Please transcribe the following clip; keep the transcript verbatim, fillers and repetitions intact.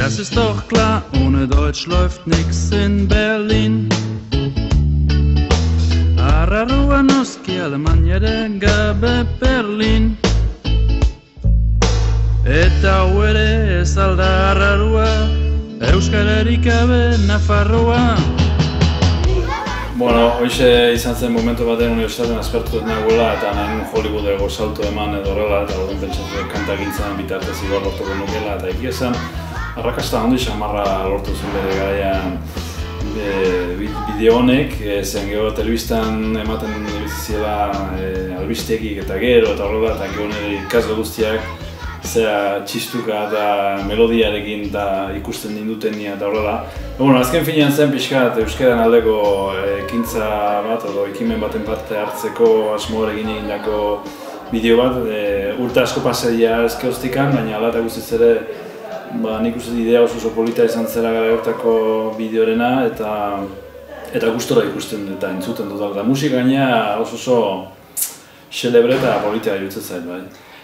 Das ist doch klar, ohne Deutsch läuft nix in Berlin. Arrarua noski Alemaniaren gabe Berlin. Eta hau ere ez alda arrarua, euskararik gabe Nafarroa. Bueno, hoxe izan zen momentu batean unibertsitatean aspertu dut nagoela eta nahi nun Hollywoodeko salto eman edo horrela eta horren pentsatu kanta gintzen bitartez igor lortuko nukela eta egia esan arrakasta handi xamarra lortu zuen bere garaian bideo honek, zen gero telebistan ematen ibiziziela albistegik eta gero eta horrela eta gero nire ikasle guztiak zera txistuka eta melodiarekin eta ikusten ninduten nia eta horrela. Bueno, azken finean zen pixkat euskaran aldeko ekintza bat edo ekimen baten parte hartzeko asmoarekin egindako bideo bat. Urte asko pasadia ezkeoztikan, baina ala eta guztiz ere nik uste idea oso oso polita izan zela gara hortako bideorena eta eta gustora ikusten eta entzuten dut. Musika gaina oso oso xelebre eta polita irutzen zait bai.